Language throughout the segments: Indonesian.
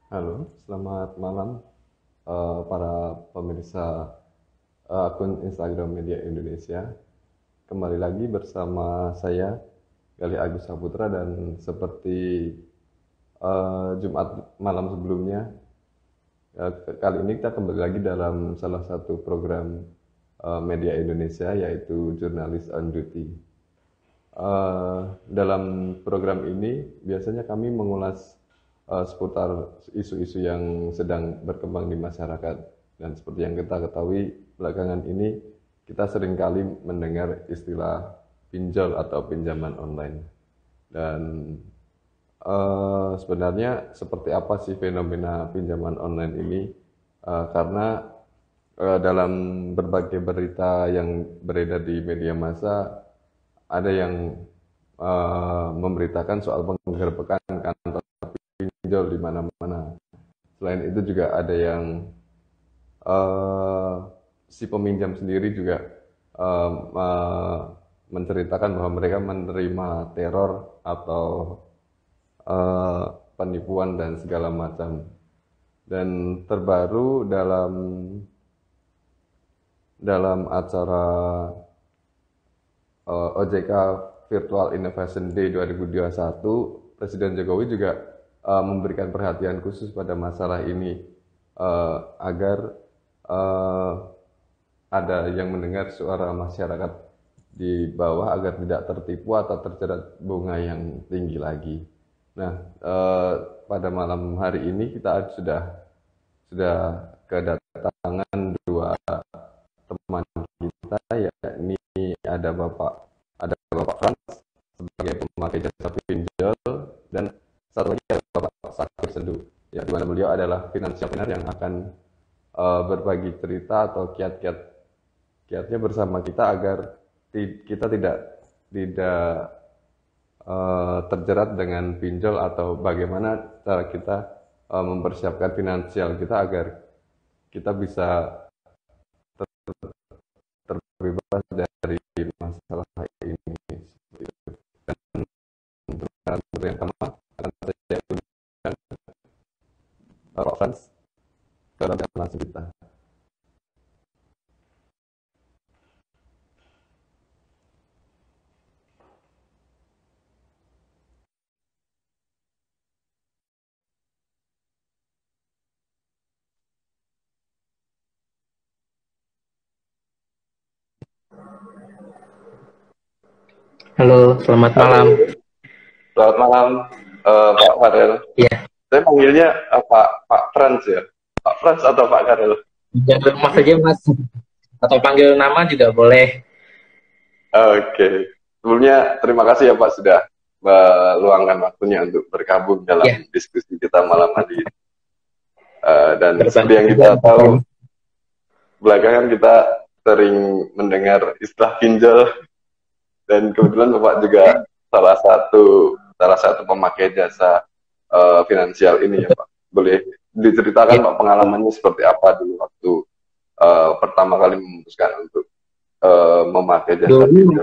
Halo, selamat malam para pemirsa akun Instagram Media Indonesia. Kembali lagi bersama saya, Galih Agus Saputra, dan seperti Jumat malam sebelumnya, kali ini kita kembali lagi dalam salah satu program Media Indonesia, yaitu Jurnalis on Duty. Dalam program ini biasanya kami mengulas seputar isu-isu yang sedang berkembang di masyarakat, dan seperti yang kita ketahui belakangan ini kita seringkali mendengar istilah pinjol atau pinjaman online. Dan sebenarnya seperti apa sih fenomena pinjaman online ini? Karena dalam berbagai berita yang beredar di media massa, ada yang memberitakan soal penggerbekan kantor pinjol di mana-mana. Selain itu juga ada yang si peminjam sendiri juga menceritakan bahwa mereka menerima teror atau penipuan dan segala macam. Dan terbaru dalam acara OJK Virtual Innovation Day 2021, Presiden Jokowi juga memberikan perhatian khusus pada masalah ini, agar ada yang mendengar suara masyarakat di bawah agar tidak tertipu atau terjerat bunga yang tinggi lagi. Nah, pada malam hari ini kita sudah kedatangan dua teman kita, yakni ada Bapak Frans sebagai pemakai jasa pinjol, dan satu lagi ada Bapak Sakir Sendu, ya, di mana beliau adalah financial planner yang akan berbagi cerita atau kiat-kiatnya bersama kita agar kita tidak terjerat dengan pinjol, atau bagaimana cara kita mempersiapkan finansial kita agar kita bisa terbebas dari masalah ini. Dan untuk yang pertama akan saya tunjukkan Pak Frans ke dalam langsung kita. Halo, selamat malam. Halo, selamat malam Pak Farel. Iya, Saya panggilnya Pak Frans ya. Pak Frans atau Pak Karel? jangan Mas aja Mas, atau panggil nama juga boleh. Oke. Sebelumnya terima kasih ya Pak sudah meluangkan waktunya untuk bergabung dalam Ya, diskusi kita malam hari ini. Dan seperti terbantu yang juga. kita tahu, belakangan kita sering mendengar istilah pinjol, dan kebetulan Bapak juga salah satu pemakai jasa finansial ini ya Pak. Boleh diceritakan Ya, Pak pengalamannya seperti apa dulu waktu pertama kali memutuskan untuk memakai jasa dulu pinjol?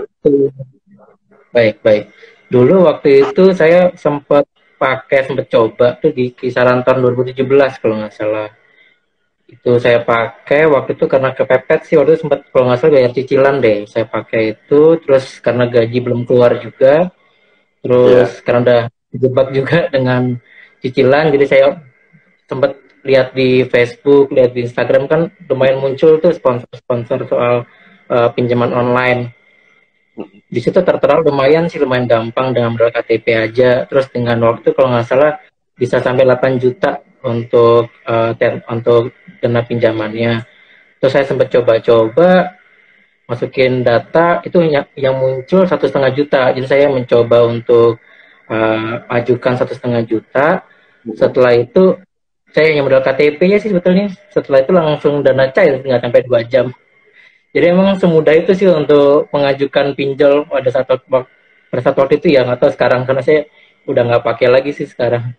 baik. Dulu waktu itu saya sempat coba tuh di kisaran tahun 2017 kalau nggak salah. Itu saya pakai waktu itu karena kepepet sih, waktu itu sempat kalau nggak salah bayar cicilan deh. Saya pakai itu terus karena gaji belum keluar juga, terus Iya. karena udah dijebak juga dengan cicilan, jadi saya sempat lihat di Facebook, lihat di Instagram kan lumayan muncul tuh sponsor-sponsor soal pinjaman online. Di situ tertera lumayan sih, lumayan gampang dengan modal KTP aja. Terus dengan waktu kalau nggak salah bisa sampai 8 juta untuk dana pinjamannya. Terus saya sempat coba-coba masukin data itu yang muncul 1,5 juta. Jadi saya mencoba untuk ajukan 1,5 juta. Setelah itu saya yang modal KTP ya sih sebetulnya. Setelah itu langsung dana cair nggak sampai 2 jam. Jadi emang semudah itu sih untuk mengajukan pinjol pada saat waktu itu ya, nggak tahu sekarang karena saya udah nggak pakai lagi sih sekarang.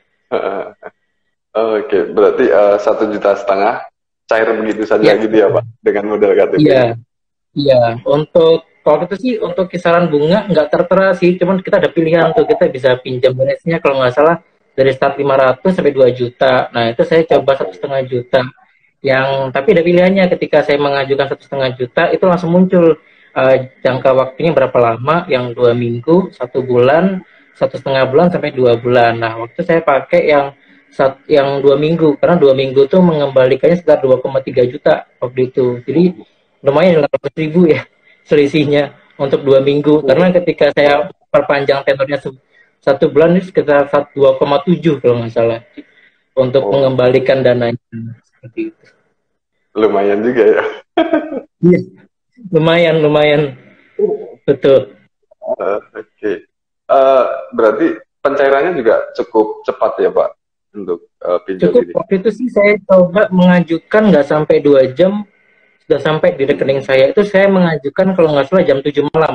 Oke, berarti 1,5 juta cair begitu saja Iya, gitu ya Pak, dengan modal KTP iya, ini. iya. Untuk waktu itu sih untuk kisaran bunga nggak tertera sih, cuman kita ada pilihan tuh kita bisa pinjam bonusnya kalau nggak salah dari start 500 sampai 2 juta. Nah, itu saya coba 1,5 juta. Yang tapi ada pilihannya, ketika saya mengajukan 1,5 juta itu langsung muncul jangka waktunya berapa lama, yang 2 minggu, 1 bulan, 1,5 bulan sampai 2 bulan. Nah, waktu saya pakai yang 2 minggu, karena 2 minggu tuh mengembalikannya sekitar 2,3 juta waktu itu. Jadi lumayan 800.000 ya selisihnya untuk 2 minggu. Karena ketika saya perpanjang tenornya 1 bulan ini sekitar 2,7 kalau nggak salah untuk Oh, mengembalikan dananya seperti itu. lumayan juga ya. Iya, lumayan, lumayan, betul. Oke. Berarti pencairannya juga cukup cepat ya Pak untuk pinjol Cukup ini. waktu itu sih saya coba mengajukan nggak sampai 2 jam sudah sampai di rekening saya. Itu saya mengajukan kalau nggak salah jam 7 malam.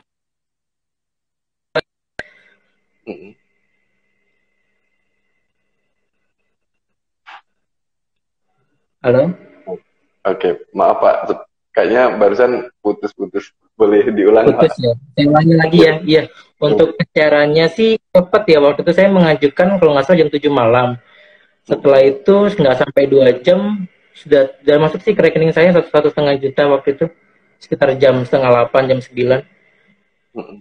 Mm-mm. Halo? Oke, maaf Pak, kayaknya barusan putus-putus. Boleh diulang Putus Pak? ya. Saya ulangi lagi ya. Boleh. Iya. Untuk caranya sih cepat ya. Waktu itu saya mengajukan kalau nggak salah jam 7 malam. Setelah itu nggak sampai 2 jam sudah masuk sih ke rekening saya 1,5 juta waktu itu, sekitar jam setengah 8, jam 9. Mm-mm.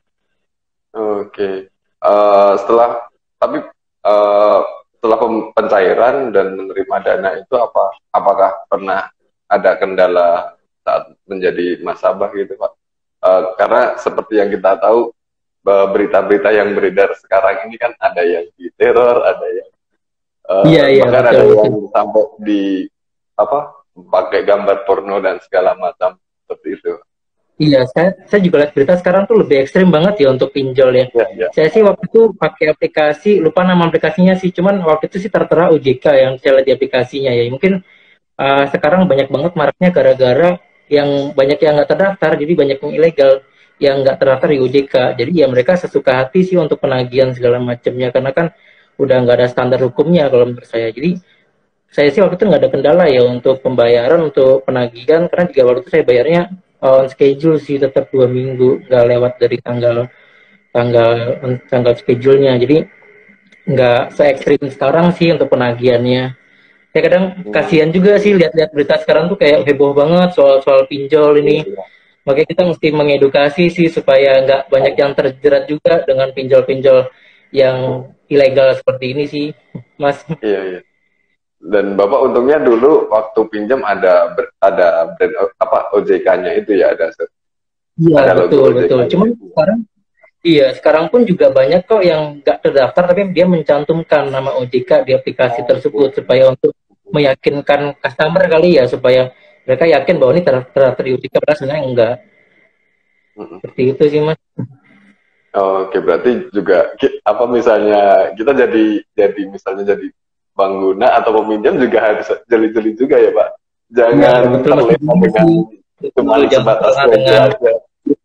Oke. Setelah tapi setelah pencairan dan menerima dana itu apakah pernah ada kendala saat menjadi nasabah gitu Pak? Karena seperti yang kita tahu berita-berita yang beredar sekarang ini kan ada yang diteror, ada yang Iya, iya, bahkan betul, ada betul. yang sampai di apa pakai gambar porno dan segala macam seperti itu. Iya, saya juga lihat berita sekarang tuh lebih ekstrim banget ya untuk pinjol ya. Ya, ya. Saya sih waktu itu pakai aplikasi, lupa nama aplikasinya sih, cuman waktu itu sih tertera OJK yang saya lihat di aplikasinya ya. Mungkin sekarang banyak banget maraknya gara-gara yang banyak yang nggak terdaftar, jadi banyak yang ilegal yang nggak terdaftar di OJK. Jadi ya mereka sesuka hati sih untuk penagihan segala macamnya, karena kan udah nggak ada standar hukumnya kalau menurut saya. Jadi saya sih waktu itu nggak ada kendala ya untuk pembayaran, untuk penagihan, karena juga waktu itu saya bayarnya on schedule sih, tetap 2 minggu, nggak lewat dari tanggal tanggal tanggal schedule-nya. Jadi nggak se ekstrim sekarang sih untuk penagihannya. Saya kadang Hmm, kasihan juga sih lihat-lihat berita sekarang tuh kayak heboh banget soal-soal pinjol iya, ini. iya. Makanya kita mesti mengedukasi sih supaya nggak banyak yang terjerat juga dengan pinjol-pinjol yang ilegal seperti ini sih, Mas. Iya, iya. Dan Bapak untungnya dulu waktu pinjam ada brand apa OJK-nya itu ya Iya, ada logo betul, betul. OJK-nya Cuman itu. sekarang, iya, sekarang pun juga banyak kok yang nggak terdaftar tapi dia mencantumkan nama OJK di aplikasi tersebut Oh, supaya untuk meyakinkan customer kali ya, supaya mereka yakin bahwa ini terdaftar di OJK, padahal sebenarnya enggak. mm-mm. Seperti itu sih, Mas. Oke, berarti juga apa misalnya kita jadi misalnya jadi pengguna atau peminjam juga harus jeli-jeli juga ya Pak. Iya, Jangan betul Mas. terlena Benar dengan sih. Betul, cuma jangan sebatas salah foto dengan, aja.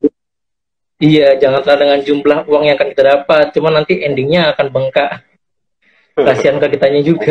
iya, jangan salah dengan jumlah uang yang akan kita dapat. Cuman nanti endingnya akan bengkak. Kasihan ke kitanya juga.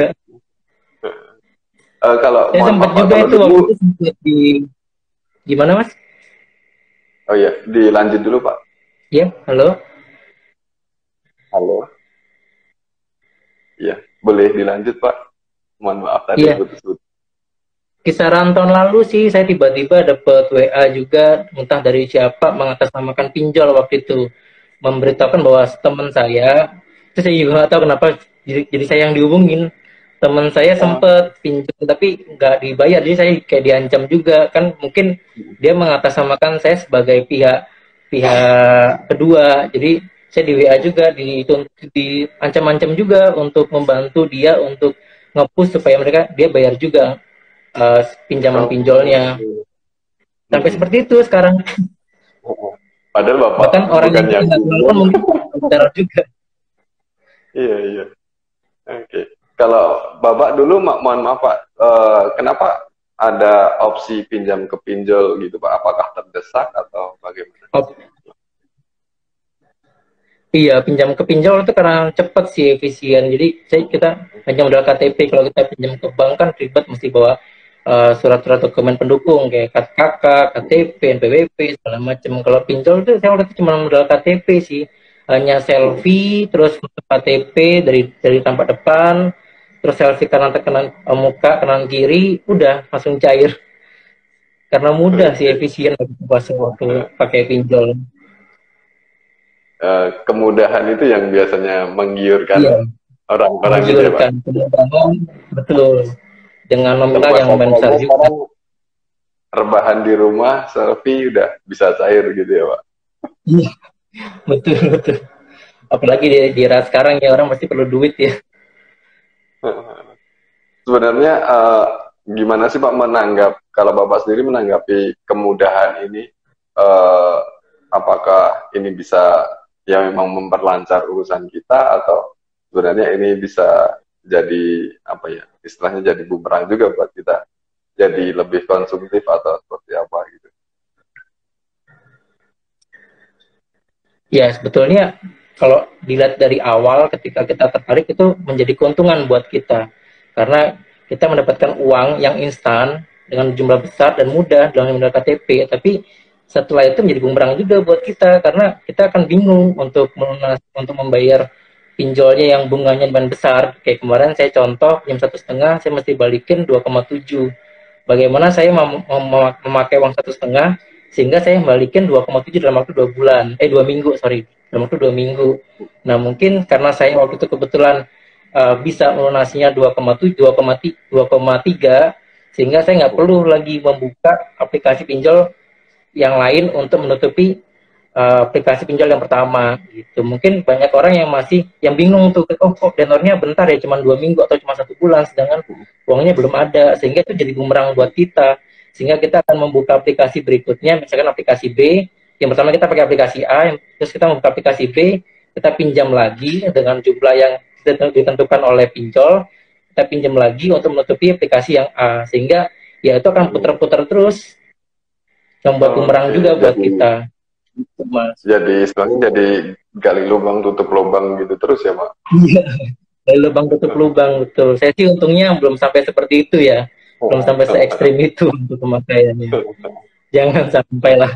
Kalau Saya mohon sempat maaf Pak, juga kalau itu dulu waktu itu sempat di, gimana Mas? oh ya dilanjut dulu Pak. Ya, halo. Halo. Iya, boleh dilanjut Pak. Mohon maaf tadi Iya, putus-putus. kisaran tahun lalu sih saya tiba-tiba dapat WA juga, entah dari siapa, mengatasnamakan pinjol waktu itu, memberitahukan bahwa teman saya, itu saya juga nggak tahu kenapa jadi saya yang dihubungin. Teman saya Ah, sempat pinjam tapi nggak dibayar, jadi saya kayak diancam juga kan, mungkin dia mengatasnamakan saya sebagai pihak pihak kedua. Jadi saya di WA juga diancam-ancam juga untuk membantu dia untuk ngepush supaya dia bayar juga pinjaman oh, pinjolnya. Sampai seperti itu sekarang. padahal Bapak Bahkan orang bukan yang kita yang nggak kenal pun pinjam. mungkin teror juga. Iya, iya. Oke. Kalau Bapak dulu, mohon maaf Pak, kenapa ada opsi pinjam ke pinjol gitu Pak? Apakah terdesak atau bagaimana? Oh, iya, pinjam ke pinjol itu karena cepat sih, efisien. Jadi kita hanya modal KTP. Kalau kita pinjam ke bank kan ribet, mesti bawa surat-surat dokumen pendukung kayak KK, KTP, NPWP segala macam. Kalau pinjol itu saya waktu itu cuma modal KTP sih. hanya selfie, terus foto KTP dari tampak depan, terus selfie kanan muka kanan kiri, udah langsung cair. Karena mudah sih, Oke. efisien pas waktu pakai pinjol. Kemudahan itu yang biasanya Iya, menggiurkan orang-orang gitu ya Pak. menggiurkan kemudahan, betul. Dengan nominal Tempat yang lumayan besar nongkrongnya juga. sekarang rebahan di rumah, selfie udah bisa cair gitu ya Pak. Iya, betul betul. Apalagi di era sekarang ya orang pasti perlu duit ya. Sebenarnya gimana sih Pak kalau Bapak sendiri menanggapi kemudahan ini? eh, apakah ini bisa ya memang memperlancar urusan kita atau sebenarnya ini bisa jadi apa ya istilahnya jadi bumerang juga buat kita jadi lebih konsumtif atau seperti apa gitu. Ya, sebetulnya kalau dilihat dari awal ketika kita tertarik itu menjadi keuntungan buat kita. Karena kita mendapatkan uang yang instan dengan jumlah besar dan mudah dalam jumlah KTP. Tapi setelah itu menjadi bumerang juga buat kita karena kita akan bingung untuk membayar pinjolnya yang bunganya lumayan besar. Kayak kemarin saya contoh jam 1,5 saya mesti balikin 2,7. Bagaimana saya memakai uang 1,5 sehingga saya balikin 2,7 dalam waktu 2 bulan, 2 minggu, sorry, dalam waktu 2 minggu. Nah mungkin karena saya waktu itu kebetulan bisa melunasinya 2,7, 2,3, sehingga saya nggak perlu lagi membuka aplikasi pinjol yang lain untuk menutupi aplikasi pinjol yang pertama gitu. Mungkin banyak orang yang bingung tuh, oh kok tenornya bentar ya, cuma 2 minggu atau cuma 1 bulan, sedangkan uangnya belum ada, sehingga itu jadi bumerang buat kita, sehingga kita akan membuka aplikasi berikutnya, misalkan aplikasi B, yang pertama kita pakai aplikasi A, terus kita membuka aplikasi B, kita pinjam lagi dengan jumlah yang ditentukan oleh pinjol, kita pinjam lagi untuk menutupi aplikasi yang A, sehingga ya itu akan putar-putar terus, membuat bumerang Oke, juga buat kita. Mas. jadi istilahnya jadi gali lubang tutup lubang gitu terus ya Pak. Iya, dari lubang tutup lubang, betul. Saya sih untungnya belum sampai seperti itu ya. Belum sampai se ekstrim itu untuk pemakaiannya. Jangan sampai lah.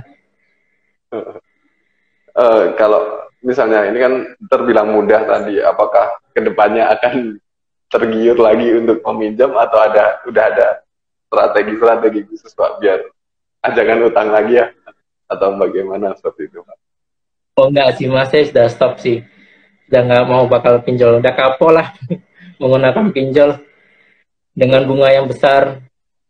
Kalau misalnya ini kan terbilang mudah tadi, apakah kedepannya akan tergiur lagi untuk meminjam atau udah ada strategi-strategi khusus Pak biar jangan utang lagi ya atau bagaimana seperti itu Pak? Oh enggak sih mas, saya sudah stop sih. Udah nggak mau bakal pinjol. Udah kapok lah menggunakan pinjol dengan bunga yang besar.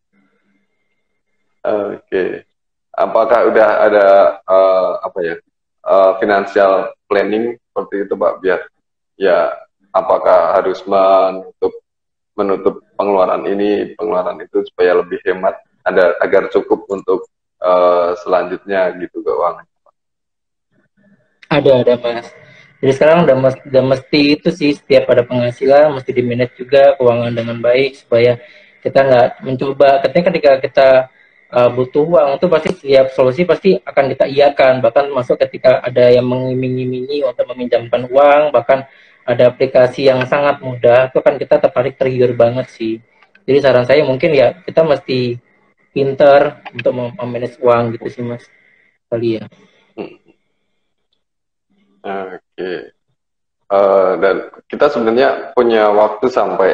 Oke, apakah udah ada apa ya financial planning seperti itu Pak biar ya apakah harus menutup pengeluaran ini pengeluaran itu supaya lebih hemat ada agar cukup untuk selanjutnya gitu keuangan. Ada mas. Jadi sekarang udah mesti itu sih, setiap ada penghasilan mesti di manage juga keuangan dengan baik supaya kita nggak mencoba. Ketika kita butuh uang itu pasti setiap solusi pasti akan kita iakan. Bahkan masuk ketika ada yang mengiming-imingi untuk meminjamkan uang, bahkan ada aplikasi yang sangat mudah, itu kan kita tertarik, tergiur banget sih. Jadi saran saya mungkin ya kita mesti pinter untuk memanage uang gitu sih mas. Kali ya. Oke. Dan kita sebenarnya punya waktu sampai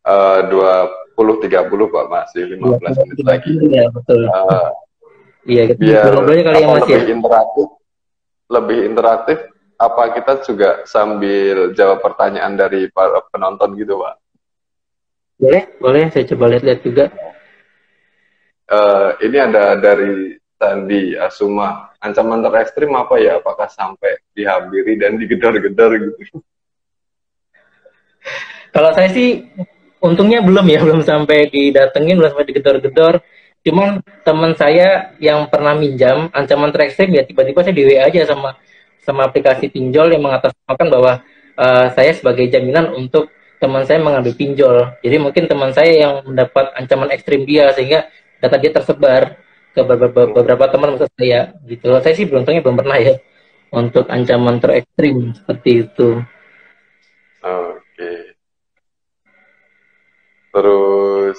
20.30 Pak, masih 15 menit lagi. Ya, betul. Iya, kita Biar ngobrolnya kali ya Mas ya. lebih interaktif, apa kita juga sambil jawab pertanyaan dari para penonton gitu Pak? Boleh, saya coba lihat-lihat juga. Ini ada dari Sandi Asuma. Ancaman terekstrim apa ya? Apakah sampai dihampiri dan digedor-gedor gitu? Kalau saya sih untungnya belum ya, belum sampai didatengin, belum sampai digedor-gedor. Cuman teman saya yang pernah minjam ancaman terekstrim ya tiba-tiba saya di WA aja sama aplikasi pinjol yang mengatasnamakan bahwa saya sebagai jaminan untuk teman saya mengambil pinjol. Jadi mungkin teman saya yang mendapat ancaman ekstrim dia sehingga data dia tersebar ke beberapa teman saya gitu. Saya sih beruntungnya belum pernah ya untuk ancaman terekstrim seperti itu. Oke. Terus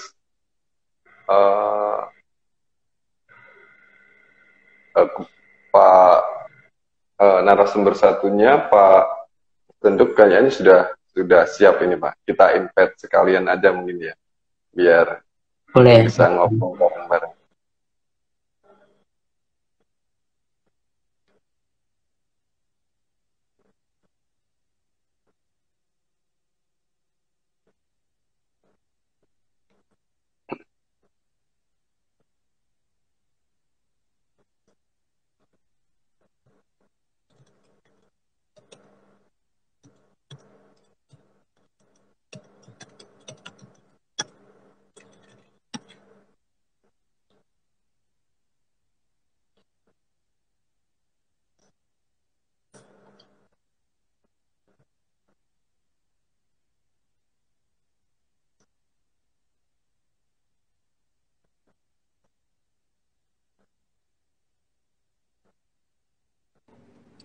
uh, Pak narasumber satunya Pak Tenduk kayaknya sudah siap ini Pak. Kita invite sekalian aja mungkin ya, biar Boleh. bisa ngobrol bareng-bareng.